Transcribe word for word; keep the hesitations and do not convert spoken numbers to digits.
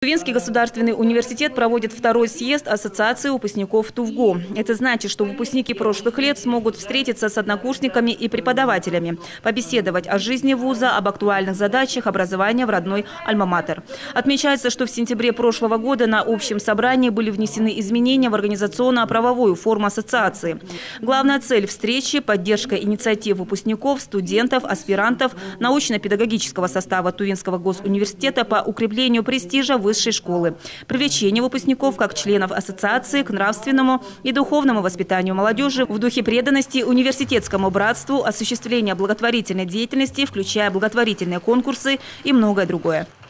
Тувинский государственный университет проводит второй съезд Ассоциации выпускников ТУВГО. Это значит, что выпускники прошлых лет смогут встретиться с однокурсниками и преподавателями, побеседовать о жизни вуза, об актуальных задачах образования в родной альма-матер. Отмечается, что в сентябре прошлого года на общем собрании были внесены изменения в организационно-правовую форму ассоциации. Главная цель встречи – поддержка инициатив выпускников, студентов, аспирантов, научно-педагогического состава Тувинского госуниверситета по укреплению престижа высшей школы, привлечение выпускников как членов ассоциации к нравственному и духовному воспитанию молодежи в духе преданности университетскому братству, осуществление благотворительной деятельности, включая благотворительные конкурсы и многое другое.